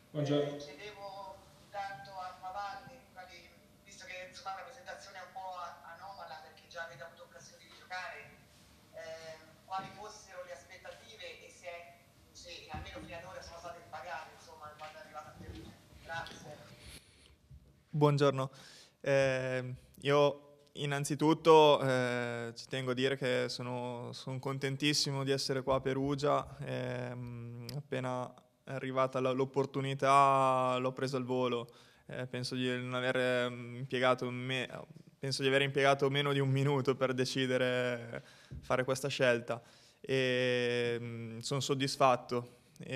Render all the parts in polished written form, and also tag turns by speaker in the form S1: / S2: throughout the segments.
S1: Buongiorno.
S2: Chiedevo tanto a Favalli, visto che insomma, la presentazione è un po' anomala perché già avete avuto occasione di giocare, quali fossero le aspettative e se almeno fino ad ora sono state pagate, insomma, quando è arrivata a Perugia. Grazie.
S1: Buongiorno. Io innanzitutto ci tengo a dire che sono contentissimo di essere qua a Perugia. Appena è arrivata l'opportunità l'ho presa al volo. Penso di non aver penso di aver impiegato meno di un minuto per decidere fare questa scelta e sono soddisfatto.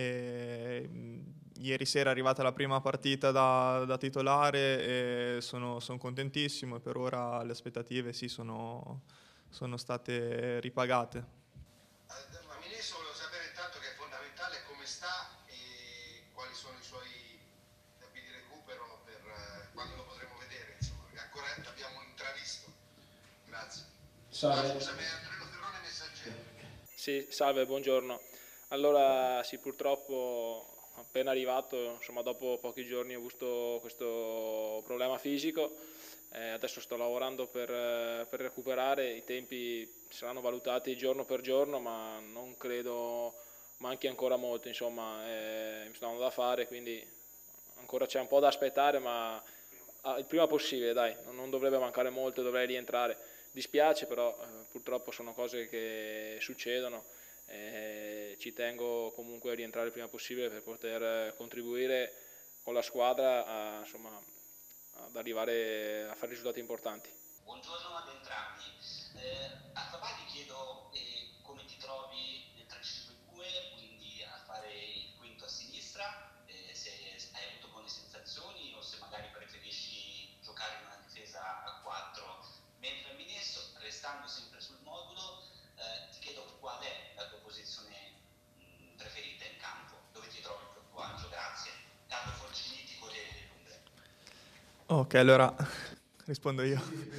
S1: Ieri sera è arrivata la prima partita da titolare e sono contentissimo e per ora le aspettative sì sono state ripagate.
S3: Ma Mineso volevo sapere intanto che è fondamentale come sta e quali sono i suoi tempi di recupero per quando lo potremo vedere, insomma, perché ancora l'abbiamo intravisto. Grazie. Ah,
S1: Salve.
S3: scusami, è Antonio Ferrone Messaggero.
S4: Sì, salve, buongiorno. Allora, sì, purtroppo appena arrivato, insomma, dopo pochi giorni ho avuto questo problema fisico. Adesso sto lavorando per recuperare, i tempi saranno valutati giorno per giorno, ma non credo manchi ancora molto, insomma, mi sto dando da fare, quindi ancora c'è un po' da aspettare, ma il prima possibile, dai, non dovrebbe mancare molto, dovrei rientrare. Dispiace, però purtroppo sono cose che succedono. Ci tengo comunque a rientrare il prima possibile per poter contribuire con la squadra insomma, ad arrivare a fare risultati importanti.
S5: Buongiorno ad entrambi. A Cavalli chiedo come ti trovi nel 3-5-2, quindi a fare il quinto a sinistra, se hai avuto buone sensazioni o se magari preferisci giocare in una difesa a 4. Mentre a Minesso, restando sempre sul modulo, ti chiedo qual è la tua posizione preferita in campo, dove ti trovi più a tuo agio, grazie. Carlo Forciniti, Corriere dell'Umbria.
S1: Ok, allora rispondo io.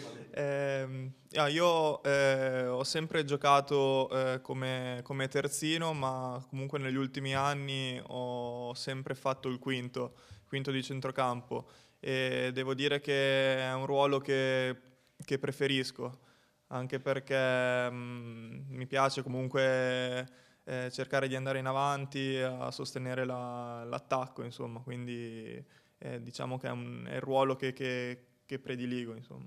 S1: Io ho sempre giocato come terzino, ma comunque negli ultimi anni ho sempre fatto il quinto di centrocampo e devo dire che è un ruolo che preferisco, anche perché mi piace comunque cercare di andare in avanti a sostenere l'attacco, insomma, quindi diciamo che è il ruolo che prediligo, insomma.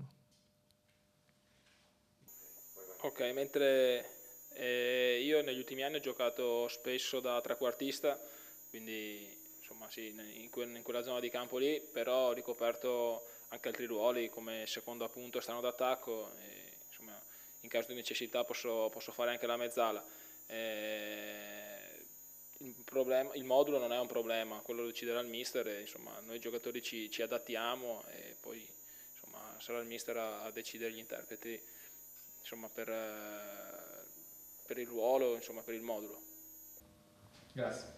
S4: Ok, mentre io negli ultimi anni ho giocato spesso da trequartista, quindi insomma sì, in quella zona di campo lì, però ho ricoperto anche altri ruoli come secondo appunto esterno d'attacco e insomma in caso di necessità posso fare anche la mezzala. Il modulo non è un problema, quello lo deciderà il mister e insomma noi giocatori ci adattiamo e poi insomma sarà il mister a decidere gli interpreti insomma, per il ruolo, insomma, per il modulo.
S1: Grazie.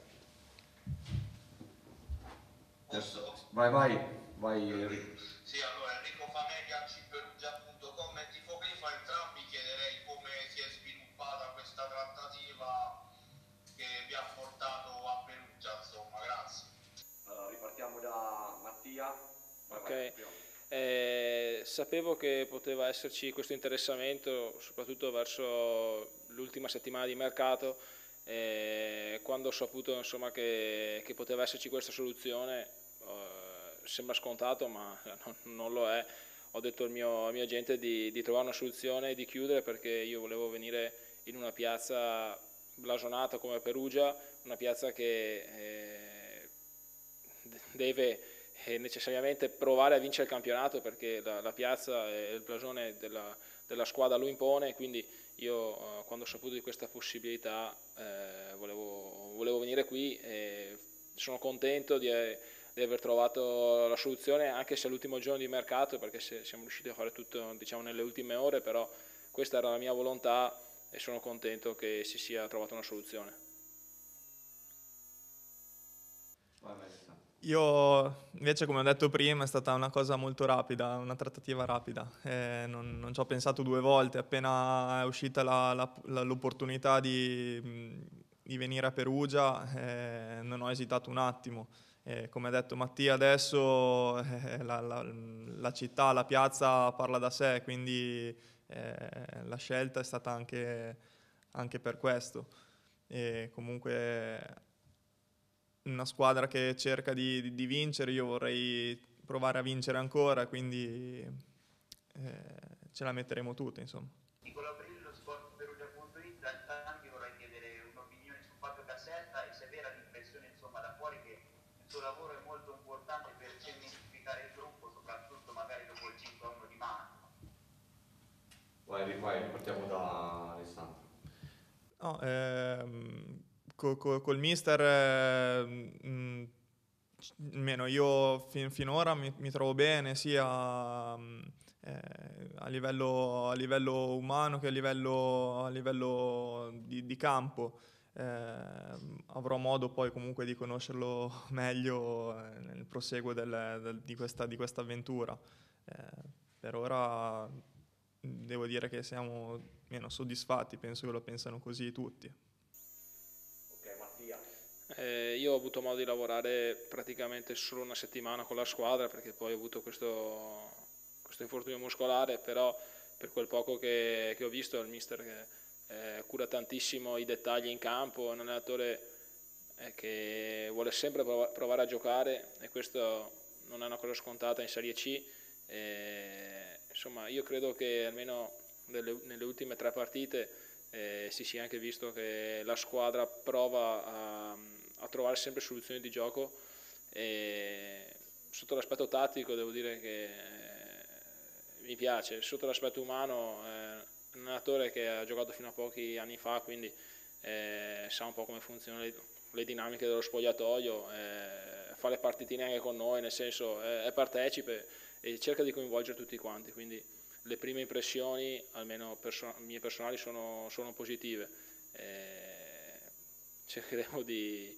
S3: Posso?
S6: Vai Enrico.
S3: Sì, allora Enrico Famiglia, cperugia.com e Tifopefa, entrambi chiederei come si è sviluppata questa trattativa che vi ha portato a Perugia, insomma, grazie.
S6: Allora, ripartiamo da Mattia. Vai,
S4: Ok.
S6: prima.
S4: Sapevo che poteva esserci questo interessamento, soprattutto verso l'ultima settimana di mercato, quando ho saputo insomma, che poteva esserci questa soluzione, sembra scontato ma non lo è. Ho detto al mio agente di trovare una soluzione e di chiudere perché io volevo venire in una piazza blasonata come Perugia, una piazza che deve necessariamente provare a vincere il campionato perché la piazza e il blasone della squadra lo impone, quindi io quando ho saputo di questa possibilità volevo venire qui e sono contento di aver trovato la soluzione anche se all'ultimo giorno di mercato perché siamo riusciti a fare tutto diciamo, nelle ultime ore, però questa era la mia volontà e sono contento che si sia trovata una soluzione.
S6: Vai, Alessandro.
S1: Io invece, come ho detto prima, è stata una cosa molto rapida, una trattativa rapida. Non ci ho pensato due volte, appena è uscita l'opportunità di venire a Perugia, non ho esitato un attimo. Come ha detto Mattia adesso, la città, la piazza parla da sé, quindi la scelta è stata anche per questo. E comunque una squadra che cerca di vincere, io vorrei provare a vincere ancora, quindi ce la metteremo tutte, insomma.
S7: Nicola Brillo, sportperugia.it. Da entrambi vorrei chiedere un'opinione su Fabio Caserta e se è vera l'impressione, insomma, da fuori che il suo lavoro è molto importante per cementificare il gruppo, soprattutto magari dopo il 5-1 di Manu.
S6: Vai, partiamo da Alessandro.
S1: No, col mister, almeno io finora mi trovo bene sia a livello umano che a livello di campo. Avrò modo poi comunque di conoscerlo meglio nel proseguo di questa avventura. Per ora devo dire che siamo meno soddisfatti, penso che lo pensano così tutti.
S6: Ok, Mattia.
S4: Io ho avuto modo di lavorare praticamente solo una settimana con la squadra, perché poi ho avuto questo infortunio muscolare, però per quel poco che ho visto il mister che cura tantissimo i dettagli in campo, è un allenatore che vuole sempre provare a giocare, e questo non è una cosa scontata in Serie C. Insomma, io credo che almeno nelle ultime 3 partite si sia anche visto che la squadra prova a trovare sempre soluzioni di gioco, e sotto l'aspetto tattico devo dire che mi piace. Sotto l'aspetto umano è un allenatore che ha giocato fino a pochi anni fa, quindi sa un po' come funzionano le dinamiche dello spogliatoio, fa le partitine anche con noi, nel senso è partecipe e cerca di coinvolgere tutti quanti, quindi le prime impressioni, almeno mie personali, sono positive. Cercheremo di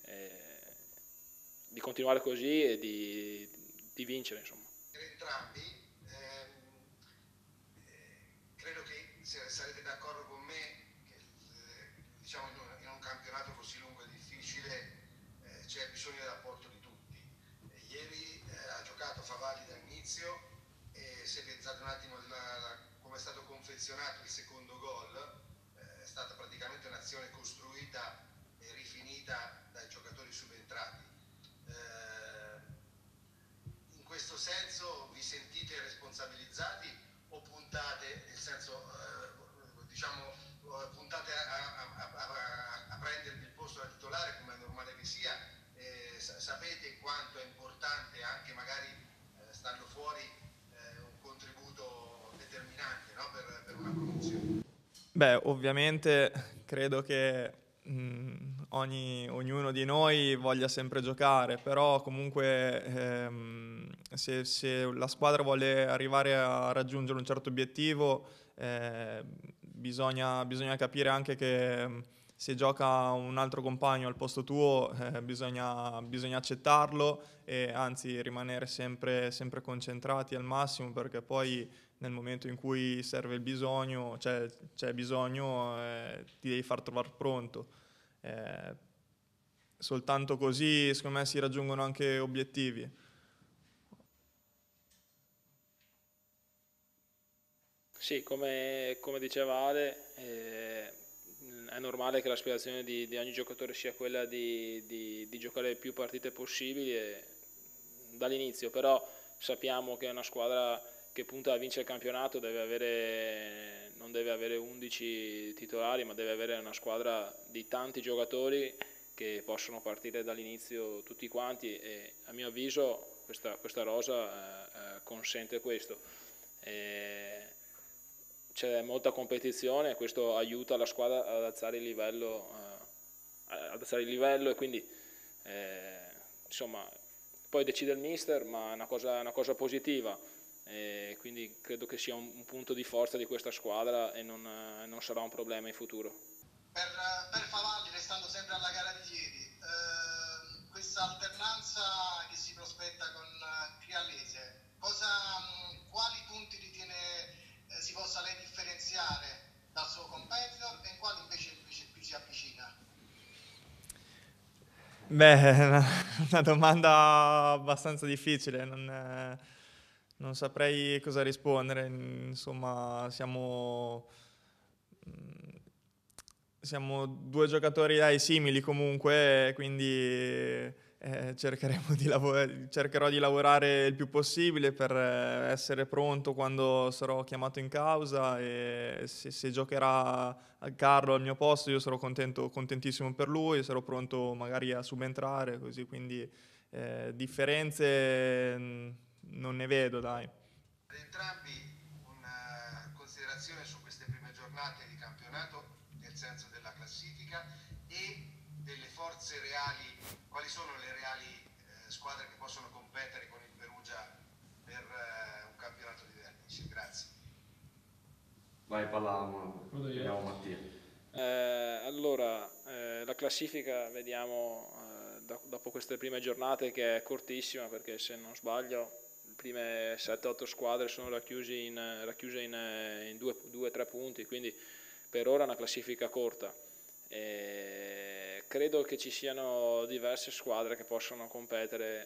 S4: continuare così e di vincere, insomma.
S3: Entrambi, credo che sarete d'accordo con me che diciamo in un campionato così lungo e difficile c'è bisogno dell'apporto di tutti. Ieri ha giocato Favalli dall'inizio, e se pensate un attimo come è stato confezionato il secondo gol, è stata praticamente un'azione costruita e rifinita dai giocatori subentrati. In questo senso vi sentite responsabilizzati o puntate, nel senso puntate a prendervi il posto da titolare come è normale che sia? Sapete quanto è importante anche magari stando fuori un contributo determinante, no? per una promozione?
S1: Beh, ovviamente credo che ognuno di noi voglia sempre giocare, però comunque se la squadra vuole arrivare a raggiungere un certo obiettivo, bisogna capire anche che se gioca un altro compagno al posto tuo, bisogna accettarlo e anzi rimanere sempre concentrati al massimo, perché poi nel momento in cui serve il bisogno, c'è bisogno, ti devi far trovare pronto. Soltanto così, secondo me, si raggiungono anche obiettivi.
S4: Sì, come diceva Ale, è normale che l'aspirazione di ogni giocatore sia quella di giocare più partite possibili dall'inizio, però sappiamo che una squadra che punta a vincere il campionato non deve avere 11 titolari, ma deve avere una squadra di tanti giocatori che possono partire dall'inizio tutti quanti, e a mio avviso questa rosa consente questo. C'è molta competizione e questo aiuta la squadra ad alzare il livello, e quindi insomma poi decide il mister, ma è una cosa positiva, e quindi credo che sia un punto di forza di questa squadra e non sarà un problema in futuro.
S2: Per Favalli, restando sempre alla gara di ieri, questa alternanza che si prospetta con Criallese, quali punti ritiene si possa lei differenziare dal suo competitor e in quali invece più si avvicina?
S1: Beh, è una domanda abbastanza difficile, non saprei cosa rispondere. Insomma, siamo due giocatori dai simili comunque, quindi cercherò di lavorare il più possibile per essere pronto quando sarò chiamato in causa, e se giocherà a Carlo al mio posto io sarò contentissimo per lui, sarò pronto magari a subentrare, così, quindi differenze non ne vedo, dai.
S3: Ad entrambi una considerazione su queste prime giornate di campionato, nel senso della classifica e delle forze reali, quali sono le reali squadre che possono competere con il Perugia per un campionato di vertice? Grazie.
S6: Vai, vediamo Mattia.
S4: Allora, la classifica vediamo dopo queste prime giornate, che è cortissima, perché se non sbaglio le prime 7-8 squadre sono racchiuse in 2-3 punti, quindi per ora è una classifica corta. Credo che ci siano diverse squadre che possono competere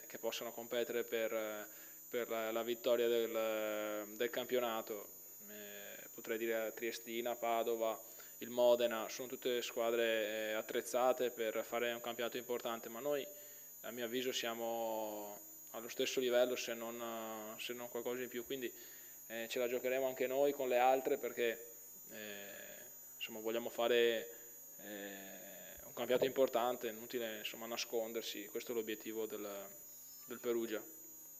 S4: per la vittoria del campionato. Potrei dire Triestina, Padova, il Modena, sono tutte squadre attrezzate per fare un campionato importante, ma noi a mio avviso siamo allo stesso livello, se non qualcosa in più, quindi ce la giocheremo anche noi con le altre, perché insomma, vogliamo fare un campionato importante, è inutile insomma nascondersi, questo è l'obiettivo del Perugia.